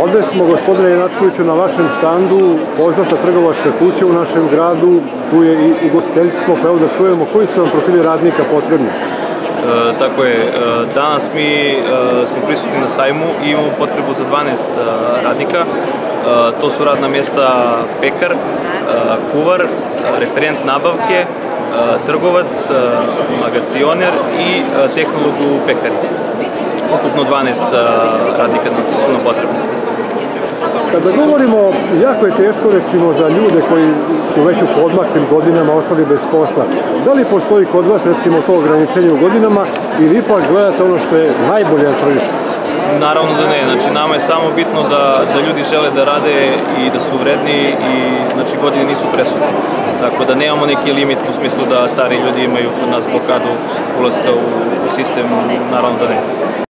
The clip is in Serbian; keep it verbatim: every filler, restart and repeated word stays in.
Ovde smo, gospodine Jenačkoviću, na vašem štandu, poznata trgovačka kuća u našem gradu, tu je i ugostiteljstvo, pa evo da čujemo koji su vam profili radnika potrebni. E, tako je, e, danas mi e, smo prisutni na sajmu i imamo potrebu za dvanaest e, radnika. E, to su radna mjesta pekar, e, kuvar, referent nabavke, e, trgovac, e, magacioner i e, tehnolog u pekari. Ukupno dvanaest e, radnika su nam potrebni. Kada govorimo, jako je teško recimo za ljude koji su već u podmaklim godinama ostali bez posla. Da li postoji kod vas recimo to ograničenje u godinama ili ipak gledate ono što je najbolje na tržištu? Naravno da ne, znači nama je samo bitno da, da ljudi žele da rade i da su vredni i znači godine nisu presudne. Tako da nemamo neki limit u smislu da stari ljudi imaju kod nas blokadu ulaska u, u sistem, naravno da ne.